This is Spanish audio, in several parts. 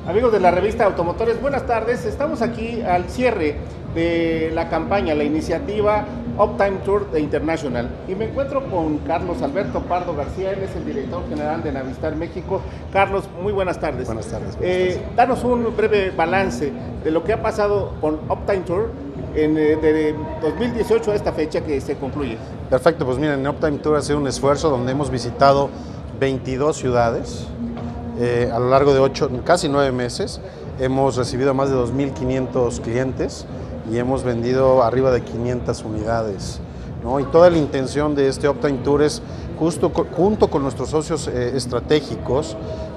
Amigos de la revista Automotores, buenas tardes. Estamos aquí al cierre de la campaña, la iniciativa Uptime Tour de International. Y me encuentro con Carlos Alberto Pardo García, él es el director general de Navistar México. Carlos, muy buenas tardes. Buenas tardes. Danos un breve balance de lo que ha pasado con Uptime Tour de 2018 a esta fecha que se concluye. Perfecto, pues miren, Uptime Tour ha sido un esfuerzo donde hemos visitado 22 ciudades a lo largo de casi 9 meses. Hemos recibido a más de 2.500 clientes y hemos vendido arriba de 500 unidades, ¿no? Y toda la intención de este Uptime Tour es, junto con nuestros socios estratégicos,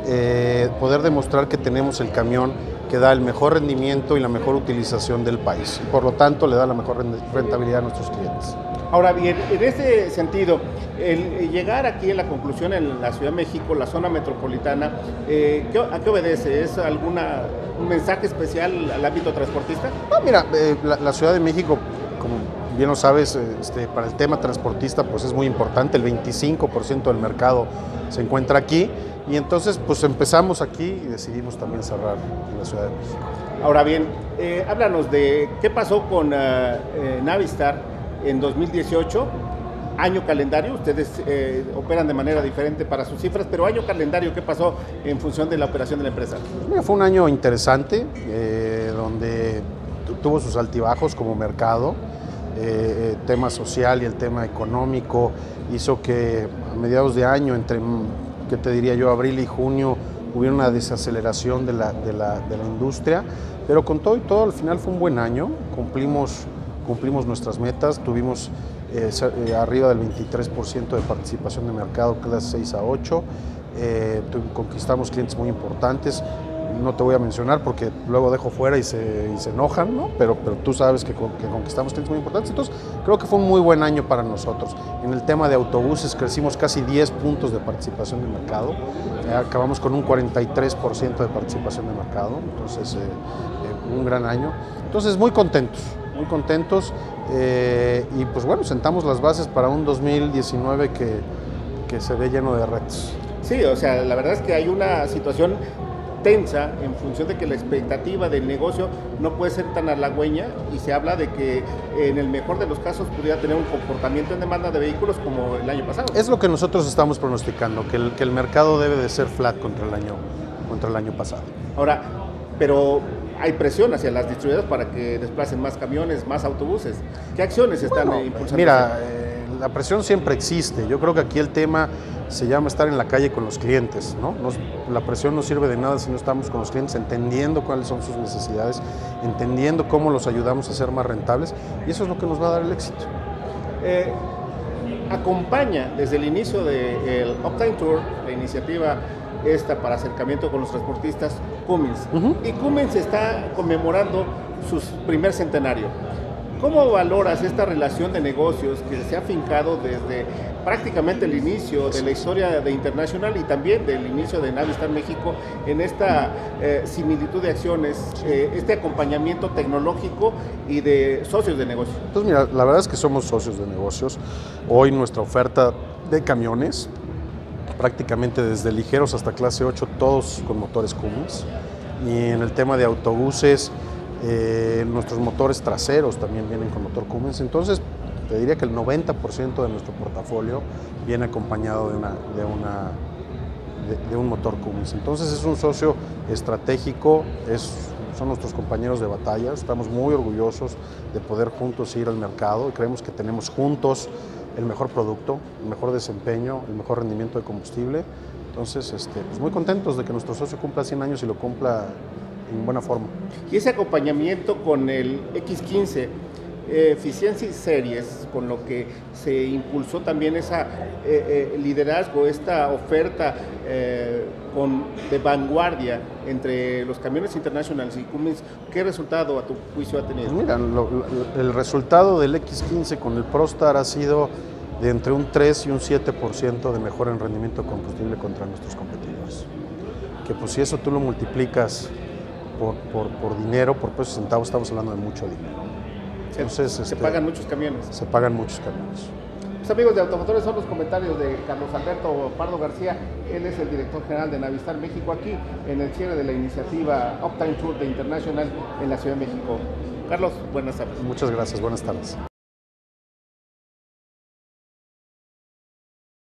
poder demostrar que tenemos el camión que da el mejor rendimiento y la mejor utilización del país. Y por lo tanto, le da la mejor rentabilidad a nuestros clientes. Ahora bien, en ese sentido, el llegar aquí en la conclusión en la Ciudad de México, la zona metropolitana, ¿a qué obedece? ¿Es un mensaje especial al ámbito transportista? No, mira, la Ciudad de México, como bien lo sabes, para el tema transportista pues es muy importante. El 25% del mercado se encuentra aquí y entonces pues empezamos aquí y decidimos también cerrar en la Ciudad de México. Ahora bien, háblanos de qué pasó con Navistar en 2018, año calendario. Ustedes operan de manera diferente para sus cifras, pero año calendario, ¿qué pasó en función de la operación de la empresa? Mira, fue un año interesante, donde tuvo sus altibajos como mercado. El tema social y el tema económico hizo que a mediados de año, entre, ¿qué te diría yo?, abril y junio, hubiera una desaceleración de la industria, pero con todo y todo, al final fue un buen año. Cumplimos nuestras metas, tuvimos arriba del 23% de participación de mercado, clase 6 a 8, conquistamos clientes muy importantes. No te voy a mencionar porque luego dejo fuera y se enojan, ¿no? Pero tú sabes que conquistamos clientes muy importantes. Entonces, creo que fue un muy buen año para nosotros. En el tema de autobuses crecimos casi 10 puntos de participación de mercado. Acabamos con un 43% de participación de mercado. Entonces, un gran año. Entonces, muy contentos. Y pues bueno, sentamos las bases para un 2019 que se ve lleno de retos. Sí, o sea, la verdad es que hay una situación tensa en función de que la expectativa del negocio no puede ser tan halagüeña y se habla de que en el mejor de los casos pudiera tener un comportamiento en demanda de vehículos como el año pasado. Es lo que nosotros estamos pronosticando, que el mercado debe de ser flat contra el año pasado. Ahora, pero hay presión hacia las distribuidoras para que desplacen más camiones, más autobuses. ¿Qué acciones están impulsando? Mira, la presión siempre existe. Yo creo que aquí el tema se llama estar en la calle con los clientes, ¿no? La presión no sirve de nada si no estamos con los clientes, entendiendo cuáles son sus necesidades, entendiendo cómo los ayudamos a ser más rentables, y eso es lo que nos va a dar el éxito. Acompaña desde el inicio del Uptime Tour, la iniciativa esta para acercamiento con los transportistas, Cummins. Y Cummins está conmemorando su primer centenario. ¿Cómo valoras esta relación de negocios que se ha fincado desde prácticamente el inicio de la historia de International y también del inicio de Navistar México en esta similitud de acciones, este acompañamiento tecnológico y de socios de negocio? Pues mira, la verdad es que somos socios de negocios. Hoy nuestra oferta de camiones, prácticamente desde ligeros hasta clase 8, todos con motores Cummins. Y en el tema de autobuses, nuestros motores traseros también vienen con motor Cummins. Entonces, te diría que el 90% de nuestro portafolio viene acompañado de un motor Cummins. Entonces, es un socio estratégico, son nuestros compañeros de batalla. Estamos muy orgullosos de poder juntos ir al mercado y creemos que tenemos juntos el mejor producto, el mejor desempeño, el mejor rendimiento de combustible. Entonces, pues muy contentos de que nuestro socio cumpla 100 años y lo cumpla en buena forma. Y ese acompañamiento con el X15, Efficiency Series, con lo que se impulsó también ese liderazgo, esta oferta de vanguardia entre los camiones internacionales y Cummins, ¿qué resultado a tu juicio ha tenido? Mira, el resultado del X15 con el ProStar ha sido de entre un 3 y un 7% de mejora en rendimiento de combustible contra nuestros competidores. Que pues si eso tú lo multiplicas por dinero, por pesos centavos, estamos hablando de mucho dinero. Entonces, se pagan muchos camiones. Se pagan muchos camiones. Pues amigos de Automotores son los comentarios de Carlos Alberto Pardo García. Él es el director general de Navistar México, aquí en el cierre de la iniciativa Uptime Tour de International en la Ciudad de México. Carlos, buenas tardes. Muchas gracias, buenas tardes.